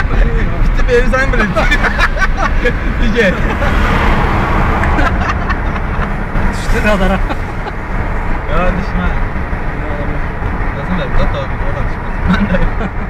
Bitti bir evi sen bırak. Diyecek. Düştü radara. Ya düşme. Nasıl da? O da düşmez. Ben de.